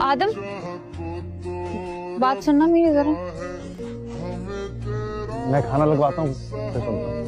आदम, बात सुनना मेरी जरा। मैं खाना लगवाता हूँ फिर सुनता हूँ।